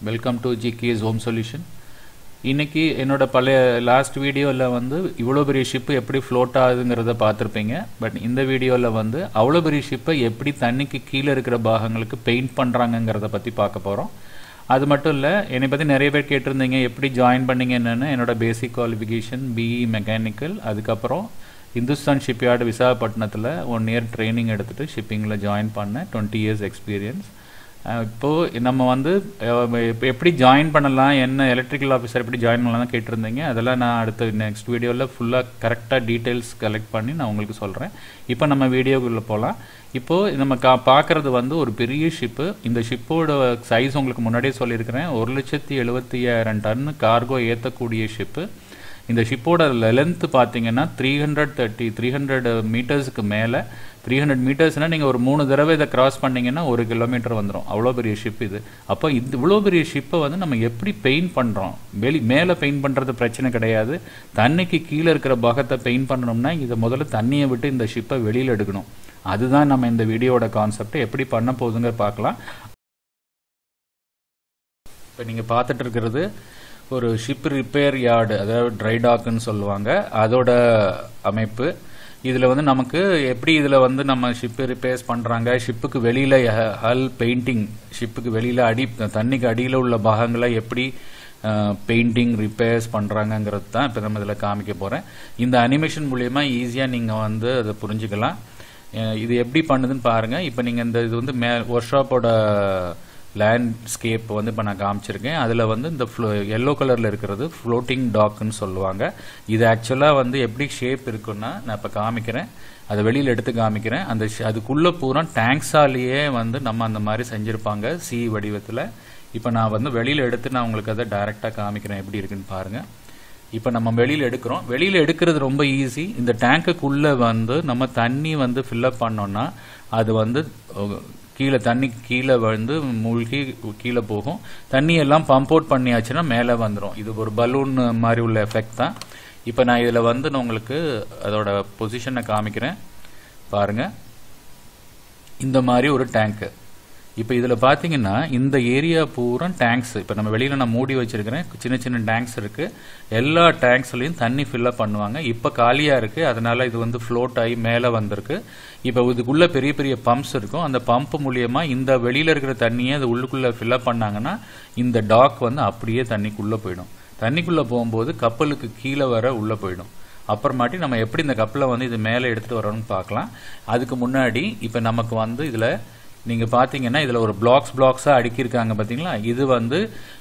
Welcome to GK's home solution. இன்றைக்கி என்னோட பழைய லாஸ்ட் வீடியோவில் வந்து இவ்வளோ பெரிய ஷிப்பு எப்படி ஃப்ளோட் ஆகுதுங்கிறத பார்த்துருப்பீங்க. பட் இந்த வீடியோவில் வந்து அவ்வளோ பெரிய ஷிப்பை எப்படி தண்ணிக்கு கீழே இருக்கிற பாகங்களுக்கு பெயிண்ட் பண்ணுறாங்கங்கிறத பற்றி பார்க்க போகிறோம். அது மட்டும் இல்லை, என்னை பற்றி நிறைய பேர் கேட்டிருந்தீங்க எப்படி ஜாயின் பண்ணிங்க என்னென்னு. என்னோட பேசிக் குவாலிஃபிகேஷன் பிஇ மெக்கானிக்கல், அதுக்கப்புறம் இந்துஸ்தான் ஷிப்யார்டு விசாகப்பட்டினத்தில் 1 year ட்ரைனிங் எடுத்துகிட்டு ஷிப்பிங்கில் ஜாயின் பண்ணேன். 20 years எக்ஸ்பீரியன்ஸ். இப்போது நம்ம வந்து எப்படி ஜாயின் பண்ணலாம், என்ன எலக்ட்ரிக்கல் ஆஃபீஸர் எப்படி ஜாயின் பண்ணலாம் தான் கேட்டிருந்தீங்க. அதெல்லாம் நான் அடுத்த நெக்ஸ்ட் வீடியோவில் ஃபுல்லாக கரெக்டாக டீட்டெயில்ஸ் கலெக்ட் பண்ணி நான் உங்களுக்கு சொல்கிறேன். இப்போ நம்ம வீடியோக்குள்ளே போகலாம். இப்போது நம்ம பார்க்குறது வந்து ஒரு பெரிய ஷிப்பு. இந்த ஷிப்போட சைஸ் உங்களுக்கு முன்னாடியே சொல்லியிருக்கிறேன். 1,75,000 டன் கார்கோ ஏற்றக்கூடிய ஷிப்பு. இந்த ஷிப்போட லென்த்து பார்த்தீங்கன்னா 300 மீட்டர்ஸுக்கு மேலே. 300 மீட்டர்ஸ்னால் நீங்கள் ஒரு 3 தடவை இதை கிராஸ் பண்ணிங்கன்னா 1 கிலோமீட்டர் வந்துடும். அவ்வளோ பெரிய ஷிப் இது. அப்போ இவ்வளோ பெரிய ஷிப்பை வந்து நம்ம எப்படி பெயிண்ட் பண்ணுறோம்? மேலே பெயிண்ட் பண்ணுறது பிரச்சனை கிடையாது. தண்ணிக்கு கீழே இருக்கிற பாகத்தை பெயிண்ட் பண்ணணும்னா இதை முதல்ல தண்ணியை விட்டு இந்த ஷிப்பை வெளியில் எடுக்கணும். அதுதான் நம்ம இந்த வீடியோட கான்செப்ட். எப்படி பண்ண போகுதுங்க பார்க்கலாம். இப்போ நீங்கள் பார்த்துட்டு இருக்கிறது ஒரு ஷிப் ரிப்பேர் யார்டு, அதாவது ட்ரை டாக்குன்னு சொல்லுவாங்க, அதோட அமைப்பு. இதில் வந்து நமக்கு எப்படி இதில் வந்து நம்ம ஷிப்பு ரிப்பேர்ஸ் பண்ணுறாங்க, ஷிப்புக்கு வெளியில் ஹல் பெயிண்டிங், ஷிப்புக்கு வெளியில் தண்ணிக்கு அடியில் உள்ள பாகங்களை எப்படி பெயிண்டிங் ரிப்பேர்ஸ் பண்ணுறாங்கங்கிறது தான் இப்போ நம்ம இதில் காமிக்க போகிறேன். இந்த அனிமேஷன் மூலயமா ஈஸியாக நீங்கள் வந்து அதை புரிஞ்சுக்கலாம். இது எப்படி பண்ணுதுன்னு பாருங்கள். இப்போ நீங்கள் இது வந்து ஒர்க் ஷாப்போட லேண்ட்ஸ்கேப் வந்து இப்போ நான் காமிச்சிருக்கேன். அதில் வந்து இந்த எல்லோ கலரில் இருக்கிறது ஃப்ளோட்டிங் டாக்குன்னு சொல்லுவாங்க. இது ஆக்சுவலாக வந்து எப்படி ஷேப் இருக்குன்னா நான் இப்போ காமிக்கிறேன், அதை வெளியில் எடுத்து காமிக்கிறேன். அதுக்குள்ளே பூரா டேங்க்ஸாலேயே வந்து நம்ம அந்த மாதிரி செஞ்சுருப்பாங்க சி வடிவத்தில். இப்போ நான் வந்து வெளியில் எடுத்து நான் உங்களுக்கு அதை டைரெக்டாக காமிக்கிறேன் எப்படி இருக்குன்னு பாருங்கள். இப்போ நம்ம வெளியில் எடுக்கிறோம். வெளியில் எடுக்கிறது ரொம்ப ஈஸி. இந்த டேங்குக்குள்ளே வந்து நம்ம தண்ணி வந்து ஃபில்லப் பண்ணோன்னா அது வந்து தண்ணி கீழே வந்து மூழ்கி கீழே போகும். தண்ணியெல்லாம் பம்ப் அவுட் பண்ணியாச்சுன்னா மேலே வந்துடும். இது ஒரு பலூன் மாதிரி உள்ள எஃபெக்ட் தான். இப்போ நான் இதில் வந்து நான் உங்களுக்கு அதோட பொசிஷனை காமிக்கிறேன் பாருங்கள். இந்த மாதிரி ஒரு டேங்க்கு. இப்போ இதில் பார்த்தீங்கன்னா இந்த ஏரியா பூரா டேங்க்ஸ். இப்போ நம்ம வெளியில் நான் மூடி வச்சிருக்கிறேன். சின்ன சின்ன டேங்க்ஸ் இருக்குது. எல்லா டேங்க்ஸ்லையும் தண்ணி ஃபில்லப் பண்ணுவாங்க. இப்போ காலியாக இருக்குது, அதனால இது வந்து ஃப்ளோட் ஆகி மேலே வந்திருக்கு. இப்போ இதுக்குள்ளே பெரிய பெரிய பம்ப்ஸ் இருக்கும். அந்த பம்ப் மூலியமாக இந்த வெளியில் இருக்கிற தண்ணியை அது உள்ளுக்குள்ளே ஃபில்லப் பண்ணாங்கன்னா இந்த டாக் வந்து அப்படியே தண்ணிக்குள்ளே போயிடும். தண்ணிக்குள்ளே போகும்போது கப்பலுக்கு கீழே வர உள்ளே போயிடும். அப்புறமாட்டி நம்ம எப்படி இந்த கப்பலை வந்து இது மேலே எடுத்துகிட்டு வரோம்னு பார்க்கலாம். அதுக்கு முன்னாடி இப்போ நமக்கு வந்து இதில் நீங்கள் பார்த்தீங்கன்னா இதில் ஒரு பிளாக்ஸாக அடுக்கியிருக்காங்க பார்த்தீங்களா. இது வந்து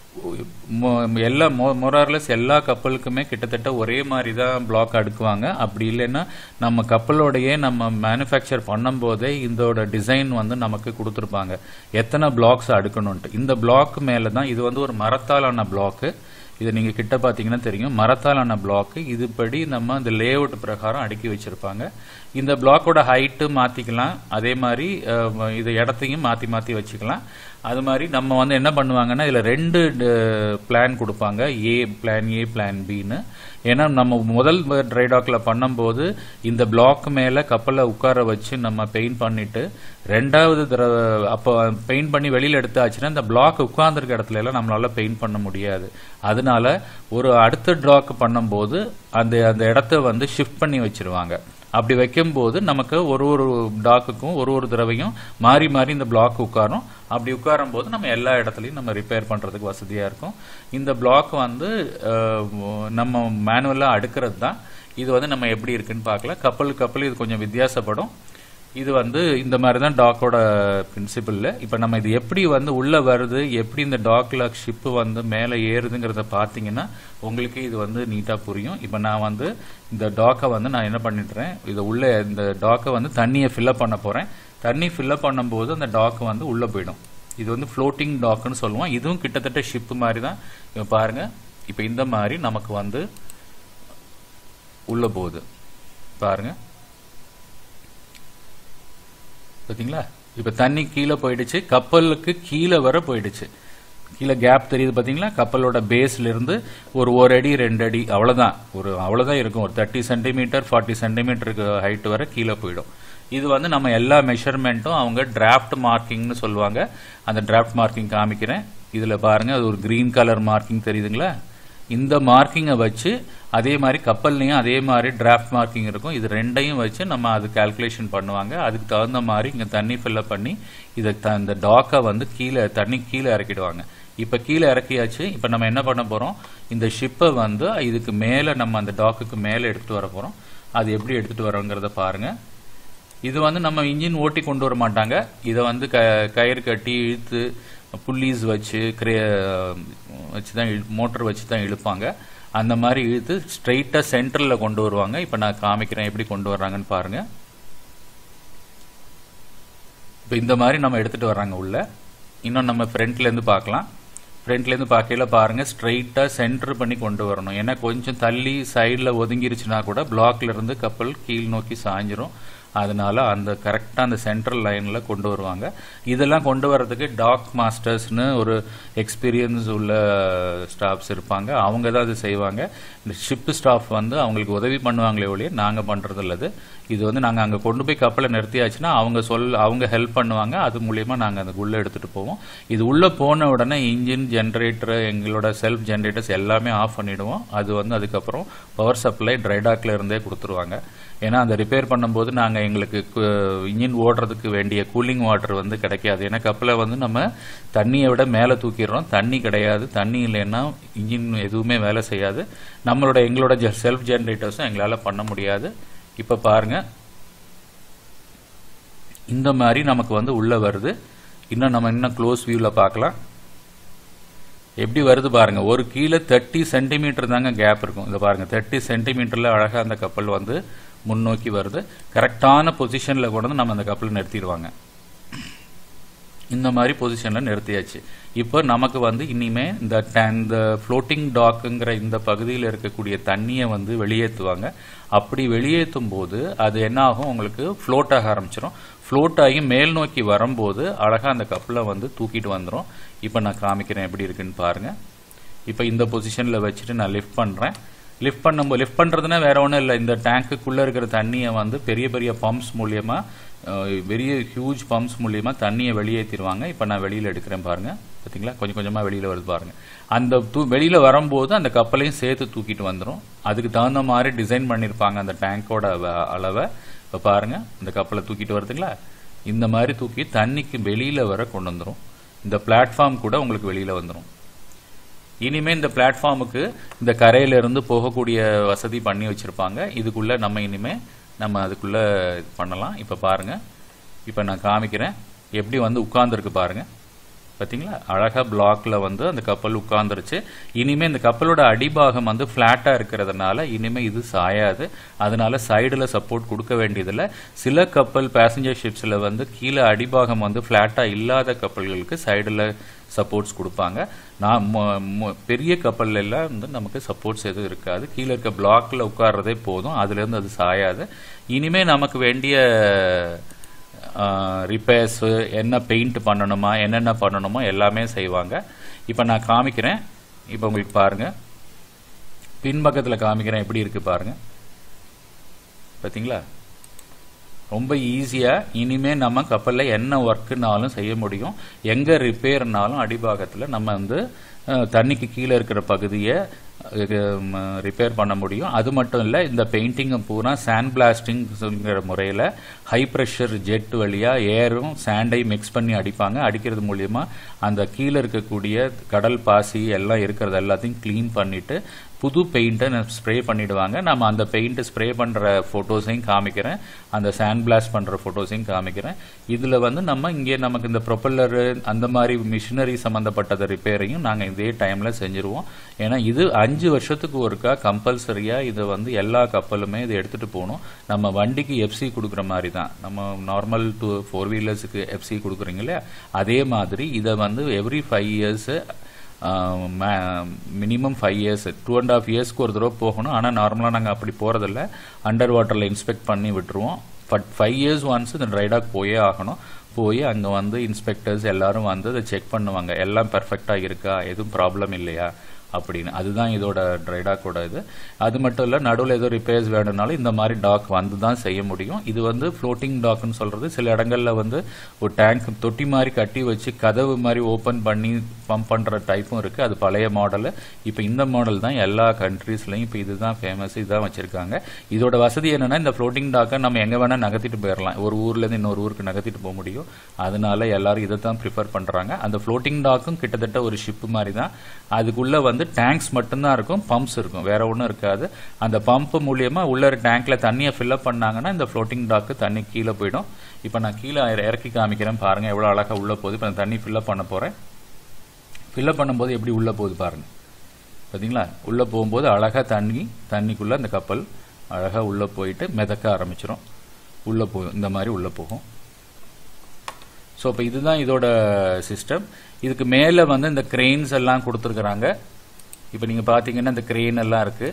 எல்லா மொரார்லெஸ் எல்லா கப்பலுக்குமே கிட்டத்தட்ட ஒரே மாதிரி தான் பிளாக் அடுக்குவாங்க. அப்படி இல்லைன்னா நம்ம கப்பலோடையே நம்ம மேனுஃபேக்சர் பண்ணும்போதே இதோட டிசைன் வந்து நமக்கு கொடுத்துருப்பாங்க எத்தனை பிளாக்ஸ் அடுக்கணுன்ட்டு. இந்த பிளாக் மேலே தான் இது வந்து ஒரு மரத்தாலான பிளாக்கு. இதை நீங்கள் கிட்ட பார்த்தீங்கன்னா தெரியும், மரத்தாலான பிளாக்கு. இதுபடி நம்ம இந்த லே அவுட் பிரகாரம் அடுக்கி வச்சுருப்பாங்க. இந்த பிளாக்கோட ஹைட்டு மாற்றிக்கலாம். அதே மாதிரி இது இடத்தையும் மாற்றி வச்சுக்கலாம். அது மாதிரி நம்ம வந்து என்ன பண்ணுவாங்கன்னா இதில் 2 பிளான் கொடுப்பாங்க, பிளான் ஏ பிளான் பின்னு. ஏன்னா நம்ம முதல் ட்ரை டாக்கில் பண்ணும்போது இந்த பிளாக் மேலே கப்பலை உட்கார வச்சு நம்ம பெயிண்ட் பண்ணிட்டு 2வது தடவை அப்போ பெயிண்ட் பண்ணி வெளியில் எடுத்தாச்சுன்னா இந்த பிளாக் உட்கார்ந்துருக்க இடத்துல எல்லாம் நம்மளால பெயிண்ட் பண்ண முடியாது. அதனால ஒரு அடுத்த டாக் பண்ணும்போது அந்த இடத்த வந்து ஷிஃப்ட் பண்ணி வச்சிருவாங்க. அப்படி வைக்கும்போது நமக்கு ஒரு டாக்குக்கும் ஒரு தடவையும் மாறி இந்த பிளாக் உட்காரும். அப்படி உட்காரும் போது நம்ம எல்லா இடத்துலையும் நம்ம ரிப்பேர் பண்ணுறதுக்கு வசதியாக இருக்கும். இந்த பிளாக் வந்து நம்ம மேனுவலாக அடுக்கிறது தான். இது வந்து நம்ம எப்படி இருக்குன்னு பார்க்கலாம். கப்பல் இது கொஞ்சம் வித்தியாசப்படும். இது வந்து இந்த மாதிரி தான் டாக்கோட பிரின்சிபிள். இப்போ நம்ம இது எப்படி வந்து உள்ளே வருது, எப்படி இந்த டாக்கில் ஷிப்பு வந்து மேலே ஏறுதுங்கிறத பார்த்தீங்கன்னா உங்களுக்கு இது வந்து நீட்டாக புரியும். இப்போ நான் வந்து இந்த டாக்கை வந்து நான் என்ன பண்ணிட்டுறேன், இதை உள்ளே இந்த டாக்கை வந்து தண்ணியை ஃபில்லப் பண்ண போகிறேன். தண்ணி ஃபில்லப் பண்ணும்போது அந்த டாக்கு வந்து உள்ளே போயிடும். இது வந்து ஃப்ளோட்டிங் டாக்குன்னு சொல்லுவோம். இதுவும் கிட்டத்தட்ட ஷிப்பு மாதிரி தான். இப்போ பாருங்கள், இப்போ இந்த மாதிரி நமக்கு வந்து உள்ளே போகுது பாருங்கள். பார்த்தீங்களா? இப்போ தண்ணி கீழே போயிடுச்சு, கப்பலுக்கு கீழே வர போயிடுச்சு. கீழே கேப் தெரியுது பார்த்தீங்களா. கப்பலோட பேஸ்லேருந்து ஒரு அடி 2 அடி அவ்வளோதான் இருக்கும். ஒரு 30 சென்டிமீட்டர் 40 சென்டிமீட்டருக்கு ஹைட் வர கீழே போயிடும். இது நம்ம எல்லா மெஷர்மெண்ட்டும் அவங்க டிராஃப்ட் மார்க்கிங்னு சொல்லுவாங்க. அந்த டிராஃப்ட் மார்க்கிங் காமிக்கிறேன். இதில் பாருங்கள் அது ஒரு க்ரீன் கலர் மார்க்கிங் தெரியுதுங்களா? இந்த மார்க்கிங்கை வச்சு அதே மாதிரி கப்பல்லையும் அதே மாதிரி டிராஃப்ட் மார்க்கிங் இருக்கும். இது ரெண்டையும் வச்சு நம்ம அது கால்குலேஷன் பண்ணுவாங்க. அதுக்கு தகுந்த மாதிரி இங்கே தண்ணி ஃபில்லப் பண்ணி இதை இந்த டாக்கை வந்து தண்ணி கீழே இறக்கிடுவாங்க. இப்போ கீழே இறக்கியாச்சு. இப்போ நம்ம என்ன பண்ண போகிறோம், இந்த ஷிப்பை வந்து இதுக்கு மேலே நம்ம அந்த டாக்குக்கு மேலே எடுத்துகிட்டு வர போகிறோம். அது எப்படி எடுத்துகிட்டு வரோங்கிறத பாருங்கள். இது வந்து நம்ம இன்ஜின் ஓட்டி கொண்டு வர மாட்டாங்க. இதை வந்து கயிறு கட்டி இழுத்து புல்லீஸ் வச்சு தான் மோட்டர் வச்சு தான் இழுப்பாங்க. அந்த மாதிரி இழுத்து ஸ்ட்ரெயிட்டாக சென்டரில் கொண்டு வருவாங்க. இப்போ நான் காமிக்கிறேன் எப்படி கொண்டு வர்றாங்கன்னு பாருங்கள். இப்போ இந்த மாதிரி நம்ம எடுத்துகிட்டு வர்றாங்க உள்ள. இன்னும் நம்ம ஃப்ரண்ட்லேருந்து பார்க்கலாம். ஃப்ரண்ட்லேருந்து பார்க்கல பாருங்கள், ஸ்ட்ரெயிட்டாக சென்டர் பண்ணி கொண்டு வரணும். ஏன்னா கொஞ்சம் தள்ளி சைடில் ஒதுங்கிருச்சுன்னா கூட பிளாக்ல இருந்து கப்பல் கீழ் நோக்கி சாஞ்சிரும். அதனால அந்த கரெக்டாக அந்த சென்ட்ரல் லைனில் கொண்டு வருவாங்க. இதெல்லாம் கொண்டு வர்றதுக்கு டாக் மாஸ்டர்ஸ்னு ஒரு எக்ஸ்பீரியன்ஸ் உள்ள ஸ்டாஃப்ஸ் இருப்பாங்க. அவங்க தான் அது செய்வாங்க. இந்த ஷிப் ஸ்டாஃப் வந்து அவங்களுக்கு உதவி பண்ணுவாங்களே ஒழிய நாங்கள் பண்ணுறது இல்லது. இது வந்து நாங்கள் அங்கே கொண்டு போய் கப்பலை நிறுத்தியாச்சுன்னா அவங்க ஹெல்ப் பண்ணுவாங்க. அது மூலயமா நாங்கள் அந்த உள்ளே எடுத்துகிட்டு போவோம். இது உள்ளே போன உடனே இன்ஜின் ஜென்ரேட்டர் எங்களோட செல்ஃப் ஜென்ரேட்டர்ஸ் எல்லாமே ஆஃப் பண்ணிவிடுவோம். அது வந்து அதுக்கப்புறம் பவர் சப்ளை ட்ரைடாக்ல இருந்தே கொடுத்துருவாங்க. ஏன்னா அந்த ரிப்பேர் பண்ணும்போது நாங்கள் எங்களுக்கு இன்ஜின் ஓடுறதுக்கு வேண்டிய கூலிங் வாட்டர் வந்து கிடைக்காது. ஏன்னா கப்பலை வந்து நம்ம தண்ணியை விட மேலே தூக்கிடுறோம். தண்ணி கிடையாது. தண்ணி இல்லைன்னா இன்ஜின் எதுவுமே வேலை செய்யாது. எங்களோட செல்ஃப் ஜென்ரேட்டர்ஸும் எங்களால் பண்ண முடியாது. இப்போ பாருங்கள், இந்த மாதிரி நமக்கு வந்து உள்ளே வருது. இன்னும் க்ளோஸ் வியூவில் பார்க்கலாம். எப்படி வருது பாருங்க. ஒரு கீழே 30 சென்டிமீட்டர் தாங்க கேப் இருக்கும். இதை பாருங்க, 30 சென்டிமீட்டரில் அழகாக அந்த கப்பல் வந்து முன்னோக்கி வருது. கரெக்டான பொசிஷனில் கொண்டு வந்து நம்ம அந்த கப்பலை நிறுத்திடுவாங்க. இந்த மாதிரி பொசிஷனில் நிறுத்தியாச்சு. இப்போ நமக்கு வந்து இனிமே இந்த ஃப்ளோட்டிங் டாக்குங்கிற இந்த பகுதியில் இருக்கக்கூடிய தண்ணியை வந்து வெளியேற்றுவாங்க. அப்படி வெளியேற்றும் போது அது என்ன ஆகும், உங்களுக்கு ஃப்ளோட் ஆக ஆரம்பிச்சிடும். ஃப்ளோட் ஆகி மேல் நோக்கி வரும்போது அழகாக அந்த கப்பலை வந்து தூக்கிட்டு வந்துடும். இப்போ நான் காமிக்கிறேன் எப்படி இருக்குன்னு பாருங்க. இப்போ இந்த பொசிஷனில் வச்சுட்டு நான் லிஃப்ட் பண்ணுறேன். லிஃப்ட் பண்ணுறதுனா வேற ஒன்றும் இல்லை. இந்த டேங்க்குள்ளே இருக்கிற தண்ணியை வந்து பெரிய பெரிய பம்ப்ஸ் மூலியமாக பெரிய ஹியூஜ் பம்ப்ஸ் மூலியமாக தண்ணியை வெளியேற்றிடுவாங்க. இப்போ நான் வெளியில் எடுக்கிறேன் பாருங்க. பார்த்தீங்களா, கொஞ்சம் கொஞ்சமாக வெளியில் வருது பாருங்க. அந்த வெளியில் வரும்போது அந்த கப்பலையும் சேர்த்து தூக்கிட்டு வந்துடும். அதுக்கு தகுந்த மாதிரி டிசைன் பண்ணியிருப்பாங்க அந்த டேங்கோட அளவை. இப்போ பாருங்க, இந்த கப்பலை தூக்கிட்டு வருதுங்களா, இந்த மாதிரி தூக்கி தண்ணிக்கு வெளியில் வர கொண்டு வந்துடும். இந்த பிளாட்ஃபார்ம் கூட உங்களுக்கு வெளியில் வந்துடும். இனிமே இந்த பிளாட்ஃபார்முக்கு இந்த கரையிலிருந்து போகக்கூடிய வசதி பண்ணி வச்சிருப்பாங்க. இதுக்குள்ள நம்ம அதுக்குள்ள பண்ணலாம். இப்போ பாருங்க, இப்போ நான் காமிக்கிறேன் எப்படி வந்து உட்கார்ந்துருக்கு பாருங்க. பார்த்தீங்களா, அழகா பிளாக்ல வந்து அந்த கப்பல் உட்கார்ந்துருச்சு. இனிமே இந்த கப்பலோட அடிபாகம் வந்து பிளாட்டா இருக்கிறதுனால இனிமே இது சாயாது. அதனால சைடுல சப்போர்ட் கொடுக்க வேண்டியதில்லை. சில கப்பல் பேசஞ்சர் ஷிப்ஸ்ல வந்து கீழே அடிபாகம் வந்து பிளாட்டா இல்லாத கப்பல்களுக்கு சைடுல சப்போர்ட்ஸ் கொடுப்பாங்க. பெரிய கப்பல்ல எல்லாம் வந்து நமக்கு சப்போர்ட்ஸ் எதுவும் இருக்காது. கீழே இருக்க பிளாக்ல உட்கார்றதே போதும். அதுல இருந்து அது சாயாது. இனிமே நமக்கு வேண்டிய ரிப்பேர்ஸ், என்ன பெயிண்ட் பண்ணணுமா, என்னென்ன பண்ணணுமோ எல்லாமே செய்வாங்க. இப்போ நான் காமிக்கிறேன். இப்போ உங்களுக்கு பாருங்க, பின்பக்கத்தில் காமிக்கிறேன் எப்படி இருக்கு பாருங்க. பார்த்தீங்களா, ரொம்ப ஈஸியாக இனிமே நம்ம கப்பலில் என்ன ஒர்க்குனாலும் செய்ய முடியும். எங்கே ரிப்பேர்னாலும் அடிபாகத்தில் நம்ம வந்து தண்ணிக்கு கீழே இருக்கிற பகுதியை ரிப்பேர் பண்ண முடியும். அது மட்டும் இல்லை, இந்த பெயிண்டிங்கை பூரா சாண்ட் பிளாஸ்டிங்கிற முறையில் ஹை ப்ரெஷர் ஜெட் வழியாக ஏரும் சாண்டையும் மிக்ஸ் பண்ணி அடிப்பாங்க. அடிக்கிறது மூலியமா அந்த கீழே இருக்கக்கூடிய கடல் பாசி எல்லாம் இருக்கிறது எல்லாத்தையும் க்ளீன் பண்ணிட்டு புது பெயிண்ட்டை ஸ்ப்ரே பண்ணிடுவாங்க. நம்ம அந்த பெயிண்ட்டை ஸ்ப்ரே பண்ணுற ஃபோட்டோஸையும் காமிக்கிறேன், அந்த சாண்ட் பிளாஸ்ட் பண்ணுற ஃபோட்டோஸையும் காமிக்கிறேன். இதில் வந்து நமக்கு இந்த ப்ரொப்பல்லரு அந்த மாதிரி மிஷினரி சம்மந்தப்பட்டத ரிப்பேரையும் நாங்கள் இதே டைமில் செஞ்சுருவோம். ஏன்னா இது 5 வருஷத்துக்கு ஒருக்கா கம்பல்சரியாக இதை வந்து எல்லா கப்பலுமே இதை எடுத்துகிட்டு போகணும். நம்ம வண்டிக்கு எஃப்சி கொடுக்குற மாதிரி தான், நம்ம நார்மல் 4 வீலர்ஸுக்கு எஃப்சி கொடுக்குறீங்க இல்லையா, அதே மாதிரி இதை வந்து எவ்ரி 5 இயர்ஸு மினிமம் 5 இயர்ஸ் 2.5 இயர்ஸ்க்கு ஒரு தடவை போகணும். ஆனால் நார்மலாக நாங்கள் அப்படி போகிறதில்ல, அண்டர் வாட்டரில் இன்ஸ்பெக்ட் பண்ணி விட்டுருவோம். பட் 5 இயர்ஸ் ஒன்ஸ் இந்த ட்ரைடாக் போயே ஆகணும். போய் அங்கே வந்து இன்ஸ்பெக்டர்ஸ் எல்லாரும் வந்து அதை செக் பண்ணுவாங்க, எல்லாம் பெர்ஃபெக்டாக இருக்கா, எதுவும் ப்ராப்ளம் இல்லையா அப்படின்னு. அதுதான் இதோட ட்ரை டாக்கோட இது. அது மட்டும் இல்லை, நடுவில் ஏதோ ரிப்பேர்ஸ் வேணும்னாலும் இந்த மாதிரி டாக் வந்து தான் செய்ய முடியும். இது வந்து ஃப்ளோட்டிங் டாக்னு சொல்கிறது. சில இடங்களில் வந்து ஒரு டேங்க் தொட்டி மாதிரி கட்டி வச்சு கதவு மாதிரி ஓப்பன் பண்ணி பம்ப் பண்ணுற டைப்பும் இருக்குது. அது பழைய மாடலு. இப்போ இந்த மாடல் தான் எல்லா கண்ட்ரீஸ்லையும் இப்போ இதுதான் ஃபேமஸ், இதுதான் வச்சுருக்காங்க. இதோட வசதி என்னென்னா, இந்த ஃப்ளோட்டிங் டாக்கை நம்ம எங்கே வேணால் நகர்த்திட்டு போயிடலாம். ஒரு ஊர்லேருந்து இன்னொரு ஊருக்கு நகர்த்திட்டு போக முடியும். அதனால எல்லாரும் இதை தான் ப்ரிஃபர் பண்ணுறாங்க. அந்த ஃப்ளோட்டிங் டாக்கும் கிட்டத்தட்ட ஒரு ஷிப்பு மாதிரி தான். அதுக்குள்ளே வந்து டேங்க்ஸ் மட்டும்தான் இருக்கும், பம்ப்ஸ் இருக்கும், வேற ஒன்றும் இருக்காது. அந்த பம்ப் மூலியமாக உள்ள டேங்க்ல தண்ணியை ஃபில்அப் பண்ணாங்கன்னா இந்த ஃப்ளோட்டிங் டாக்கு தண்ணி கீழே போயிடும். இப்போ நான் கீழே இறக்கி காமிக்கிறேன் பாருங்கள், எவ்வளோ அழகாக உள்ளே போகுது. இப்போ நான் தண்ணி ஃபில்அப் பண்ண போகிறேன். ஃபில்அப் பண்ணும்போது எப்படி உள்ளே போகுது பாருங்கள், பார்த்தீங்களா? உள்ளே போகும்போது அழகாக தண்ணிக்குள்ளே அந்த கப்பல் அழகாக உள்ளே போயிட்டு மிதக்க ஆரம்பிச்சிடும். உள்ளே போகும், இந்த மாதிரி உள்ளே போகும். ஸோ இப்போ இதுதான் இதோட சிஸ்டம். இதுக்கு மேலே வந்து இந்த கிரெயின்ஸ் எல்லாம் கொடுத்துருக்குறாங்க. இப்போ நீங்கள் பார்த்தீங்கன்னா இந்த கிரெயின் எல்லாம் இருக்குது,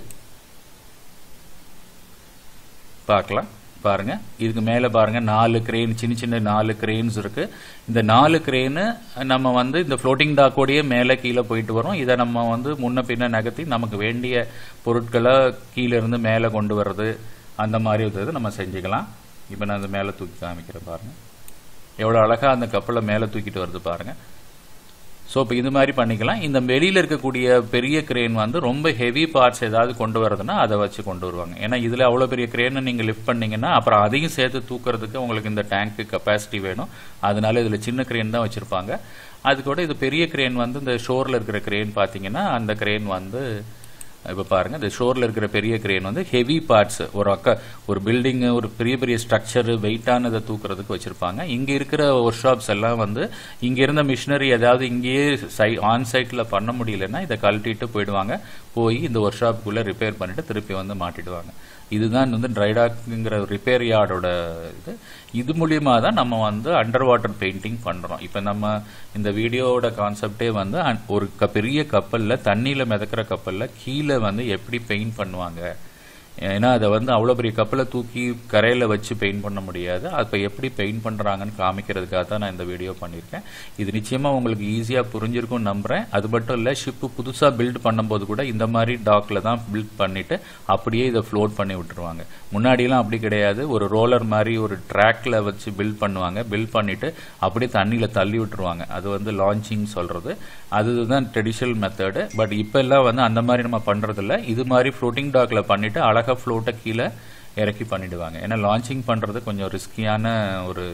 பார்க்கலாம் பாருங்கள். இதுக்கு மேலே பாருங்கள் 4 கிரெயின், சின்ன சின்ன 4 கிரெயின்ஸ் இருக்குது. இந்த 4 கிரெயின் நம்ம வந்து இந்த ஃப்ளோட்டிங் டாக்கோடையே மேலே கீழே போயிட்டு வரும். இதை நம்ம வந்து முன்ன பின்ன நகர்த்தி நமக்கு வேண்டிய பொருட்களை கீழே இருந்து மேலே கொண்டு வர்றது, அந்த மாதிரி நம்ம செஞ்சுக்கலாம். இப்போ நான் அந்த மேலே தூக்கி காமிக்கிறேன் பாருங்கள், எவ்வளோ அழகாக அந்த கப்பலை மேலே தூக்கிட்டு வருது பாருங்கள். ஸோ இப்போ இது மாதிரி பண்ணிக்கலாம். இந்த வெளியில் இருக்கக்கூடிய பெரிய கிரெயின் வந்து ரொம்ப ஹெவி பார்ட்ஸ் ஏதாவது கொண்டு வரதுன்னா அதை வச்சு கொண்டு வருவாங்க. ஏன்னா இதில் அவ்வளோ பெரிய கிரெயினை நீங்கள் லிஃப்ட் பண்ணிங்கன்னா அப்புறம் அதையும் சேர்த்து தூக்கிறதுக்கு உங்களுக்கு இந்த டேங்க்கு கெப்பாசிட்டி வேணும். அதனால இதில் சின்ன கிரெயின் தான் வச்சுருப்பாங்க. அது கூட இது பெரிய கிரெயின் வந்து இந்த ஷோரில் இருக்கிற கிரெயின் பார்த்தீங்கன்னா, அந்த கிரெயின் வந்து இப்போ பாருங்கள், இந்த ஷோரில் இருக்கிற பெரிய கிரெயின் வந்து ஹெவி பார்ட்ஸ், ஒரு பில்டிங்கு, ஒரு பெரிய பெரிய ஸ்ட்ரக்சரு, வெயிட்டானதை தூக்குறதுக்கு வச்சுருப்பாங்க. இங்கே இருக்கிற ஒர்க் ஷாப்ஸ் எல்லாம் வந்து இங்கே இருந்த மிஷினரி ஏதாவது இங்கேயே ஆன் சைட்டில் பண்ண முடியலன்னா இதை கழட்டிட்டு போயிடுவாங்க. போய் இந்த ஒர்க் ஷாப்புக்குள்ளே ரிப்பேர் பண்ணிவிட்டு திருப்பி வந்து மாட்டிடுவாங்க. இதுதான் வந்து ட்ரைடாக்குங்கிற ரிப்பேர் யார்டோட இது. இது மூலியமாக தான் நம்ம வந்து அண்டர் வாட்டர் பெயிண்டிங் பண்ணுறோம். இப்போ நம்ம இந்த வீடியோவோட கான்செப்டே வந்து ஒரு பெரிய கப்பலில், தண்ணியில் மிதக்கிற கப்பலில் கீழே வந்து எப்படி பெயிண்ட் பண்ணுவாங்க. ஏன்னா அதை வந்து அவ்வளோ பெரிய கப்பலை தூக்கி கரையில் வச்சு பெயிண்ட் பண்ண முடியாது. அப்போ எப்படி பெயிண்ட் பண்ணுறாங்கன்னு காமிக்கிறதுக்காக தான் நான் இந்த வீடியோ பண்ணியிருக்கேன். இது நிச்சயமாக உங்களுக்கு ஈஸியாக புரிஞ்சிருக்கும்னு நம்புகிறேன். அது மட்டும் இல்லை, ஷிப்பு புதுசாக பில்ட் பண்ணும்போது கூட இந்த மாதிரி டாக்கில் தான் பில்ட் பண்ணிவிட்டு அப்படியே இதை ஃப்ளோட் பண்ணி விட்டுருவாங்க. முன்னாடியெல்லாம் அப்படி கிடையாது. ஒரு ரோலர் மாதிரி ஒரு ட்ராக்ல வச்சு பில்ட் பண்ணுவாங்க. பில்ட் பண்ணிவிட்டு அப்படியே தண்ணியில் தள்ளி விட்டுருவாங்க. அது வந்து லான்ச்சிங் சொல்கிறது. அதுதான் ட்ரெடிஷனல் மெத்தடு. பட் இப்போ எல்லாம் வந்து அந்த மாதிரி நம்ம பண்ணுறதில்ல. இது மாதிரி ஃப்ளோட்டிங் டாக்கில் பண்ணிவிட்டு அழகாக ஃப்ளோட்டை கீழே இறக்கி பண்ணிவிடுவாங்க. ஏன்னா லான்ச்சிங் பண்ணுறது கொஞ்சம் ரிஸ்கியான ஒரு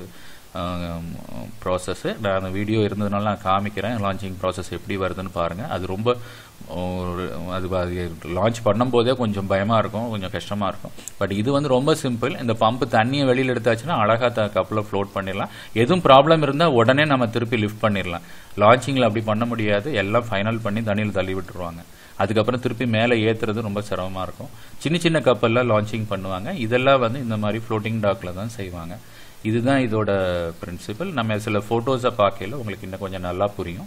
ப்ராசஸ்ஸு. நான் அந்த வீடியோ இருந்ததுனால நான் காமிக்கிறேன் லான்ச்சிங் ப்ராசஸ் எப்படி வருதுன்னு பாருங்கள். அது ரொம்ப அது லான்ச் பண்ணும்போதே கொஞ்சம் பயமாக இருக்கும், கொஞ்சம் கஷ்டமாக இருக்கும். பட் இது வந்து ரொம்ப சிம்பிள். இந்த பம்பு தண்ணியை வெளியில் எடுத்தாச்சுன்னா அழகாக கப்பலை ஃப்ளோட் பண்ணிடலாம். எதுவும் ப்ராப்ளம் இருந்தால் உடனே நம்ம திருப்பி லிஃப்ட் பண்ணிடலாம். லான்ச்சிங்கில் அப்படி பண்ண முடியாது. எல்லாம் ஃபைனல் பண்ணி தண்ணியில் தள்ளி விட்டுருவாங்க. அதுக்கப்புறம் திருப்பி மேலே ஏற்றுறது ரொம்ப சிரமமாக இருக்கும். சின்ன சின்ன கப்பலில் லான்ச்சிங் பண்ணுவாங்க. இதெல்லாம் வந்து இந்த மாதிரி ஃப்ளோட்டிங் டாக்கில் தான் செய்வாங்க. இதுதான் இதோட பிரின்சிபல். நம்ம சில ஃபோட்டோஸை பார்க்கல உங்களுக்கு இன்னும் கொஞ்சம் நல்லா புரியும்.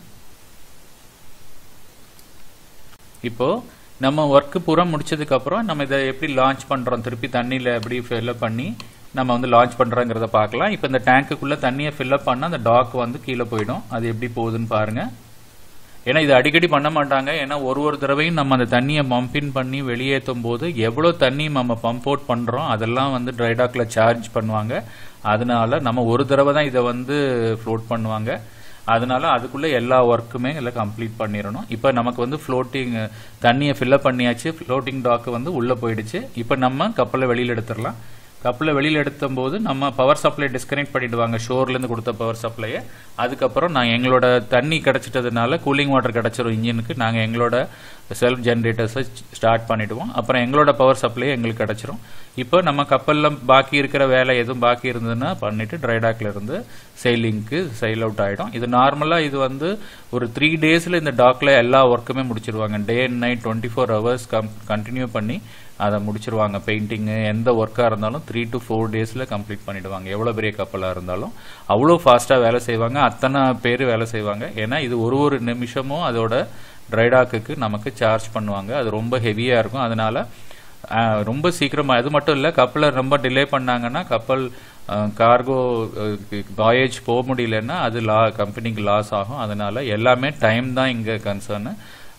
இப்போது நம்ம ஒர்க்கு பூரா முடிச்சதுக்கப்புறம் நம்ம இதை எப்படி லான்ச் பண்ணுறோம், திருப்பி தண்ணியில் எப்படி ஃபில்லப் பண்ணி நம்ம வந்து லான்ச் பண்ணுறோங்கிறத பார்க்கலாம். இப்போ இந்த டேங்க்குள்ளே தண்ணியை ஃபில்லப் பண்ணால் அந்த டாக் வந்து கீழே போயிடும். அது எப்படி போகுதுன்னு பாருங்கள். ஏன்னா இது அடிக்கடி பண்ண மாட்டாங்க. ஏன்னா ஒரு தடவையும் நம்ம அந்த தண்ணியை பம்பின் பண்ணி வெளியேற்றும் போது எவ்வளோ தண்ணி நம்ம பம்ப் அவுட் பண்ணுறோம் அதெல்லாம் வந்து ட்ரைடாக்கில் சார்ஜ் பண்ணுவாங்க. அதனால நம்ம ஒரு தடவை தான் இதை வந்து ஃப்ளோட் பண்ணுவாங்க. அதனால அதுக்குள்ளே எல்லா ஒர்க்குமே எல்லாம் கம்ப்ளீட் பண்ணிடணும். இப்போ நமக்கு வந்து ஃப்ளோட்டிங் தண்ணியை ஃபில்லப் பண்ணியாச்சு. ஃப்ளோட்டிங் டாக்கு வந்து உள்ளே போயிடுச்சு. இப்போ நம்ம கப்பலை வெளியில் எடுத்துடலாம். கப்பலை வெளியில் எடுத்தும்போது நம்ம பவர் சப்ளை டிஸ்கனெக்ட் பண்ணிவிடுவாங்க, ஷோர்லேருந்து கொடுத்த பவர் சப்ளையை. அதுக்கப்புறம் நாங்கள் எங்களோட தண்ணி கிடச்சிட்டதுனால கூலிங் வாட்டர் கிடச்சிரும் இன்ஜினுக்கு. நாங்கள் எங்களோட செல்ஃப் ஜென்ரேட்டர்ஸை ஸ்டார்ட் பண்ணிவிடுவோம். அப்புறம் எங்களோட பவர் சப்ளையை எங்களுக்கு கிடச்சிரும். இப்போ நம்ம கப்பலில் பாக்கி இருக்கிற வேலை எதுவும் பாக்கி இருந்ததுன்னா பண்ணிவிட்டு ட்ரைடாக்ல இருந்து செயிலிங்க்கு செயில் அவுட் ஆகிடும். இது நார்மலாக இது வந்து ஒரு 3 டேஸில் இந்த டாக்கில் எல்லா ஒர்க்குமே முடிச்சிருவாங்க. Day and night 24 hours continue பண்ணி அதை முடிச்சிருவாங்க. பெயிண்டிங்கு எந்த ஒர்க்காக இருந்தாலும் 3 to 4 டேஸில் கம்ப்ளீட் பண்ணிவிடுவாங்க. எவ்வளோ பெரிய கப்பலாக இருந்தாலும் அவ்வளோ ஃபாஸ்ட்டாக வேலை செய்வாங்க. அத்தனை பேர் வேலை செய்வாங்க. ஏன்னா இது ஒரு நிமிஷமும் அதோட ட்ரைடாக்கு நமக்கு சார்ஜ் பண்ணுவாங்க. அது ரொம்ப ஹெவியாக இருக்கும். அதனால ரொம்ப சீக்கிரமாக, அது மட்டும் இல்லை, கப்பலை ரொம்ப டிலே பண்ணாங்கன்னா கப்பல் கார்கோ வாயேஜ் போக முடியலன்னா அது கம்பெனிக்கு லாஸ் ஆகும். அதனால எல்லாமே டைம் தான் இங்கே கன்சர்னு.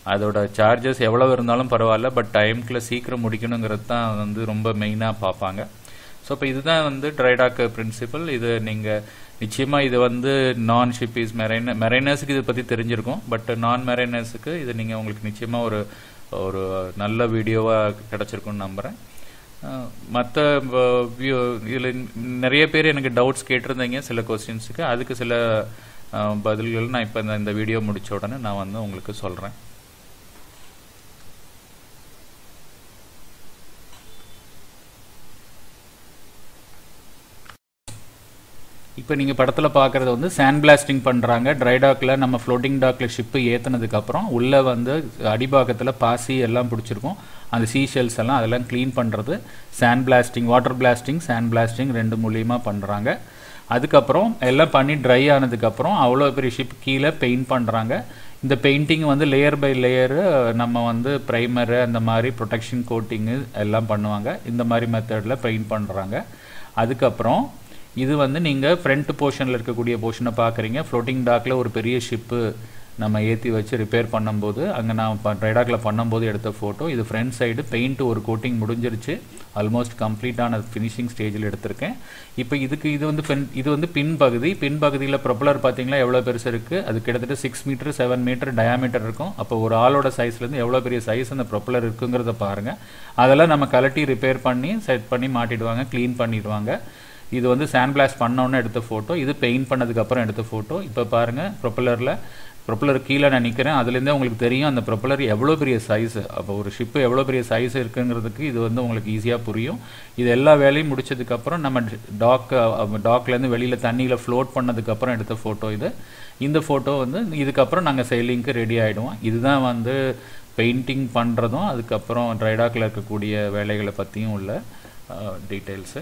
அதோட சார்ஜஸ் எவ்வளவு இருந்தாலும் பரவாயில்ல, பட் டைம்குள்ள சீக்கிரம் முடிக்கணுங்கிறது தான் வந்து ரொம்ப மெயினாக பார்ப்பாங்க. ஸோ இப்போ இதுதான் வந்து ட்ரைடாக் பிரின்சிபல். இது நீங்கள் நிச்சயமாக இது வந்து நான் ஷிப்பீஸ் மெரைனர்ஸுக்கு இதை பற்றி தெரிஞ்சிருக்கும், பட் நான் மெரைனர்ஸுக்கு இது நீங்கள் உங்களுக்கு நிச்சயமாக ஒரு நல்ல வீடியோவாக கிடச்சிருக்குன்னு நம்புகிறேன். மற்ற இதில் நிறைய பேர் எனக்கு டவுட்ஸ் கேட்டிருந்தீங்க சில கொஸ்டின்ஸுக்கு, அதுக்கு சில பதில்கள் நான் இப்போ இந்த வீடியோ முடிச்ச உடனே நான் வந்து உங்களுக்கு சொல்கிறேன். இப்போ நீங்கள் படத்தில் பார்க்குறது வந்து சாண்ட் பிளாஸ்டிங் பண்ணுறாங்க ட்ரைடாக்கில். நம்ம ஃப்ளோட்டிங் டாக்கில் ஷிப்பு ஏற்றினதுக்கப்புறம் உள்ளே வந்து அடிபாகத்தில் பாசி எல்லாம் பிடிச்சிருக்கும், அந்த சீஷெல்ஸ் எல்லாம் அதெல்லாம் க்ளீன் பண்ணுறது sand blasting, water blasting, sand blasting 2 மூலியமாக பண்ணுறாங்க. அதுக்கப்புறம் எல்லாம் பண்ணி ட்ரை ஆனதுக்கப்புறம் அவ்வளோ பெரிய ஷிப் கீழே பெயிண்ட் பண்ணுறாங்க. இந்த பெயிண்டிங் வந்து லேயர் பை லேயரு நம்ம வந்து ப்ரைமரு அந்த மாதிரி ப்ரொடெக்ஷன் கோட்டிங்கு எல்லாம் பண்ணுவாங்க. இந்த மாதிரி மெத்தடில் பெயிண்ட் பண்ணுறாங்க. அதுக்கப்புறம் இது வந்து நீங்கள் ஃப்ரண்ட் போர்ஷனில் இருக்கக்கூடிய போர்ஷனை பார்க்குறீங்க. ஃப்ளோட்டிங் டாக்கில் ஒரு பெரிய ஷிப்பு நம்ம ஏற்றி வச்சு ரிப்பேர் பண்ணும்போது அங்கே நான் ட்ரைடாக்கில் பண்ணும்போது எடுத்த ஃபோட்டோ. இது ஃப்ரண்ட் சைடு பெயிண்ட் ஒரு கோட்டிங் முடிஞ்சிருச்சு, ஆல்மோஸ்ட் கம்ப்ளீட்டான ஃபினிஷிங் ஸ்டேஜில் எடுத்திருக்கேன். இப்போ இது வந்து பின் பகுதியில் ப்ரொப்பலர் பார்த்தீங்களா எவ்வளோ பெருசு இருக்குது. அது கிட்டத்தட்ட 6 மீட்டர் 7 மீட்டர் டயாமீட்டர் இருக்கும். அப்போ ஒரு ஆளோட சைஸ்லேருந்து எவ்வளோ பெரிய சைஸ் அந்த ப்ரொப்பலர் இருக்குங்கிறத பாருங்கள். அதெல்லாம் நம்ம கலட்டி ரிப்பேர் பண்ணி செட் பண்ணி மாட்டிடுவாங்க, க்ளீன் பண்ணிடுவாங்க. இது வந்து சாண்ட் பிளாஸ்ட் பண்ணோன்னு எடுத்த ஃபோட்டோ, இது பெயிண்ட் பண்ணதுக்கப்புறம் எடுத்த ஃபோட்டோ. இப்போ பாருங்கள் ப்ரொப்பலர் கீழே நான் நிற்கிறேன், அதுலேருந்தே உங்களுக்கு தெரியும் அந்த ப்ரொப்பலர் எவ்வளோ பெரிய சைஸு. அப்போ ஒரு ஷிப்பு எவ்வளோ பெரிய சைஸ் இருக்குங்கிறதுக்கு இது வந்து உங்களுக்கு ஈஸியாக புரியும். இது எல்லா வேலையும் முடிச்சதுக்கப்புறம் நம்ம டாக்லேருந்து வெளியில் தண்ணியில் ஃப்ளோட் பண்ணதுக்கப்புறம் எடுத்த ஃபோட்டோ இது. இந்த ஃபோட்டோ வந்து இதுக்கப்புறம் நாங்கள் செயிலிங்க்கு ரெடி ஆகிடுவோம். இதுதான் வந்து பெயிண்டிங் பண்ணுறதும் அதுக்கப்புறம் ட்ரைடாக்கில் இருக்கக்கூடிய வேலைகளை பற்றியும் உள்ள டீட்டெயில்ஸு.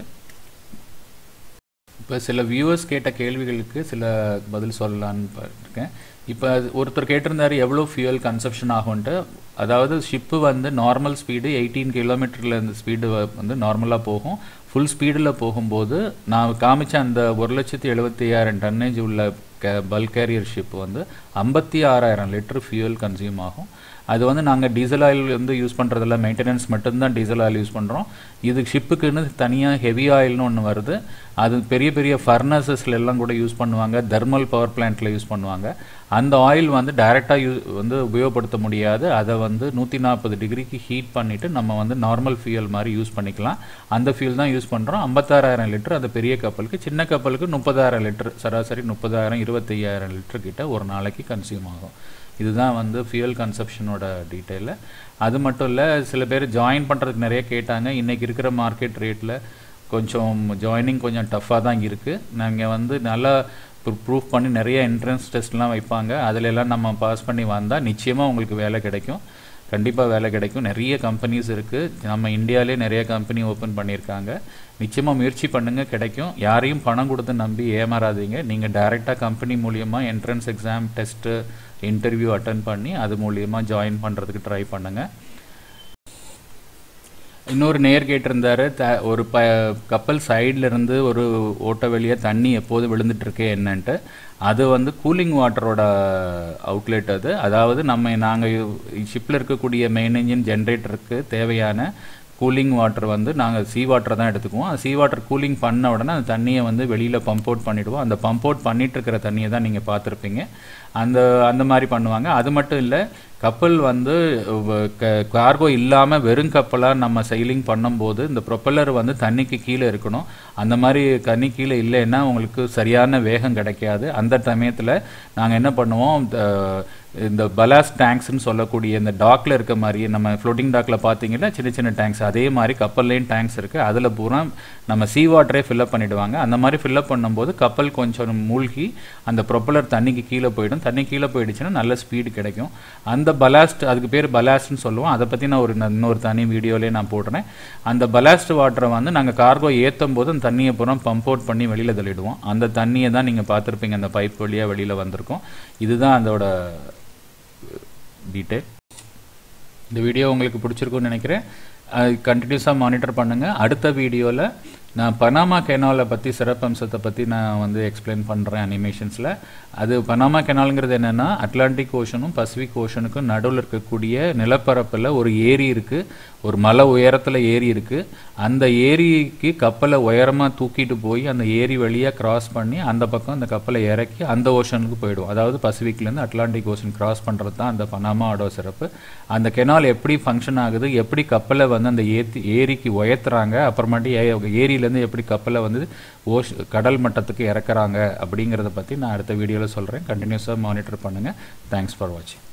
இப்போ சில வியூவர்ஸ் கேட்ட கேள்விகளுக்கு சில பதில் சொல்லலான்னு இருக்கேன். இப்போ ஒருத்தர் கேட்டிருந்தார் எவ்வளோ ஃபியூயல் கன்சப்ஷன் ஆகும்ன்ட்டு. அதாவது ஷிப்பு வந்து நார்மல் ஸ்பீடு 18 கிலோமீட்டரில் இந்த ஸ்பீடு வந்து நார்மலாக போகும். ஃபுல் ஸ்பீடில் போகும்போது நான் காமிச்ச அந்த 1,75,000 டன்னேஜ் உள்ள பல்க் கேரியர் ஷிப் வந்து 56,000 லிட்டர் ஃபியூயல் கன்சியூம் ஆகும். அது வந்து நாங்கள் டீசல் ஆயில் வந்து யூஸ் பண்ணுறதில்ல, மெயின்டெனன்ஸ் மட்டும்தான் டீசல் ஆயில் யூஸ் பண்ணுறோம். இது ஷிப்புக்குன்னு தனியாக ஹெவி ஆயில்னு ஒன்று வருது. அது பெரிய பெரிய ஃபர்னஸஸ்ல எல்லாம் கூட யூஸ் பண்ணுவாங்க, தெர்மல் பவர் பிளான்ட்டில் யூஸ் பண்ணுவாங்க. அந்த ஆயில் வந்து டைரெக்டாக வந்து உபயோகப்படுத்த முடியாது. அதை வந்து 140 டிகிரிக்கு ஹீட் பண்ணிவிட்டு நம்ம வந்து நார்மல் ஃபியூயல் மாதிரி யூஸ் பண்ணிக்கலாம். அந்த ஃபியூல் தான் யூஸ் பண்ணுறோம். 56,000 லிட்டர் அந்த பெரிய கப்பலுக்கு. சின்ன கப்பலுக்கு 30,000 லிட்டர், சராசரி 30,000 25,000 லிட்டர் கிட்ட ஒரு நாளைக்கு கன்சியூம் ஆகும். இதுதான் வந்து ஃபியூயல் கன்சப்ஷனோட டீட்டெயிலு. அது மட்டும் இல்லை, சில பேர் ஜாயின் பண்ணுறதுக்கு நிறைய கேட்டாங்க. இன்றைக்கி இருக்கிற மார்க்கெட் ரேட்டில் கொஞ்சம் ஜாயினிங் கொஞ்சம் டஃப்பாக தான் இருக்குது. நாங்கள் வந்து நல்லா ப்ரூஃப் பண்ணி நிறைய என்ட்ரன்ஸ் டெஸ்ட்லாம் வைப்பாங்க. அதிலெல்லாம் நம்ம பாஸ் பண்ணி வந்தால் நிச்சயமாக உங்களுக்கு வேலை கிடைக்கும், கண்டிப்பாக வேலை கிடைக்கும். நிறைய கம்பெனிஸ் இருக்குது, நம்ம இந்தியாவிலே நிறைய கம்பெனி ஓப்பன் பண்ணியிருக்காங்க. நிச்சயமாக முயற்சி பண்ணுங்கள், கிடைக்கும். யாரையும் பணம் கொடுத்து நம்பி ஏமாறாதீங்க. நீங்கள் டைரெக்டாக கம்பெனி மூலியமாக entrance exam test interview attend பண்ணி அது மூலியமாக ஜாயின் பண்ணுறதுக்கு ட்ரை பண்ணுங்கள். இன்னொரு நேர் கேட்டிருந்தார், ஒரு கப்பல் சைட்லேருந்து ஒரு ஓட்ட வெளியே தண்ணி எப்போது விழுந்துட்டுருக்கே என்னன்ட்டு. அது வந்து கூலிங் வாட்டரோட அவுட்லெட் அது. அதாவது நாங்கள் ஷிப்பில் இருக்கக்கூடிய மெயின் இன்ஜின் ஜென்ரேட்டருக்கு தேவையான கூலிங் வாட்டர் வந்து நாங்கள் சீ வாட்டர் தான் எடுத்துக்குவோம். அந்த சீ வாட்டர் கூலிங் பண்ண உடனே அந்த தண்ணியை வந்து வெளியில் பம்ப் அவுட் பண்ணிவிடுவோம். அந்த பம்ப் அவுட் பண்ணிட்டு இருக்கிற தண்ணியை தான் நீங்கள் பார்த்துருப்பீங்க. அந்த மாதிரி பண்ணுவாங்க. அது மட்டும் இல்லை, கப்பல் வந்து கார்கோ இல்லாமல் வெறும் கப்பலாக நம்ம செயிலிங் பண்ணும்போது இந்த ப்ரொப்பல்லர் வந்து தண்ணிக்கு கீழே இருக்கணும். அந்த மாதிரி தண்ணி கீழே இல்லைன்னா உங்களுக்கு சரியான வேகம் கிடைக்காது. அந்த சமயத்தில் நாங்கள் என்ன பண்ணுவோம், இந்த பலாஸ்ட் டேங்க்ஸ்ன்னு சொல்லக்கூடிய இந்த டாக்கில் இருக்க மாதிரி, நம்ம ஃப்ளோட்டிங் டாக்கில் பார்த்தீங்கன்னா சின்ன சின்ன டேங்க்ஸ், அதே மாதிரி கப்பல்லேயும் டேங்க்ஸ் இருக்குது. அதில் பூரா நம்ம சீ வாட்டரே ஃபில்லப் பண்ணிவிடுவாங்க. அந்த மாதிரி ஃபில்லப் பண்ணும்போது கப்பல் கொஞ்சம் மூழ்கி அந்த ப்ரொப்பலர் தண்ணிக்கு கீழே போயிடும். தண்ணி கீழே போயிடுச்சுன்னா நல்ல ஸ்பீடு கிடைக்கும். அந்த பலாஸ்ட், அதுக்கு பேர் பலாஸ்ட்னு சொல்லுவோம். அதை பற்றி நான் இன்னொரு தனி வீடியோலேயே நான் போடுறேன். அந்த பலாஸ்ட் வாட்டரை வந்து நாங்கள் கார்கோ ஏற்றும் போது அந்த தண்ணியை பூரா பம்ப் அவுட் பண்ணி வெளியில் தள்ளிடுவோம். அந்த தண்ணியை தான் நீங்கள் பார்த்துருப்பீங்க, அந்த பைப் வழியாக வெளியில் வந்திருக்கும். இதுதான் அதோட டீட்டெயில். இந்த வீடியோ உங்களுக்கு பிடிச்சிருக்குன்னு நினைக்கிறேன். கண்டினியூஸாக மானிட்டர் பண்ணுங்கள். அடுத்த வீடியோவில் நான் பனாமா கெனாலை பற்றி சிறப்பம்சத்தை பற்றி நான் வந்து எக்ஸ்பிளைன் பண்ணுறேன் அனிமேஷன்ஸில். அது பனாமா கெனாலுங்கிறது என்னென்னா, அட்லாண்டிக் ஓஷனும் பசிபிக் ஓஷனுக்கும் நடுவில் இருக்கக்கூடிய நிலப்பரப்பில் ஒரு ஏரி இருக்குது, ஒரு மலை உயரத்தில் ஏரி இருக்குது. அந்த ஏரிக்கு கப்பலை உயரமாக தூக்கிட்டு போய் அந்த ஏரி வழியாக கிராஸ் பண்ணி அந்த பக்கம் அந்த கப்பலை இறக்கி அந்த ஓஷனுக்கு போயிடும். அதாவது பசிபிக்லேருந்து அட்லாண்டிக் ஓஷன் கிராஸ் பண்ணுறது தான் அந்த பனாமாவோட சிறப்பு. அந்த கெனால் எப்படி ஃபங்க்ஷன் ஆகுது, எப்படி கப்பலை வந்து அந்த ஏரிக்கு உயர்த்துறாங்க, அப்புறமாட்டி ஏரியிலேருந்து எப்படி கப்பலை வந்து கடல் மட்டத்துக்கு இறக்குறாங்க அப்படிங்கிறத பற்றி நான் அடுத்த வீடியோவில் சொல்கிறேன். கண்டினியூஸாக மானிட்டர் பண்ணுங்கள். தேங்க்ஸ் ஃபார் வாட்சிங்.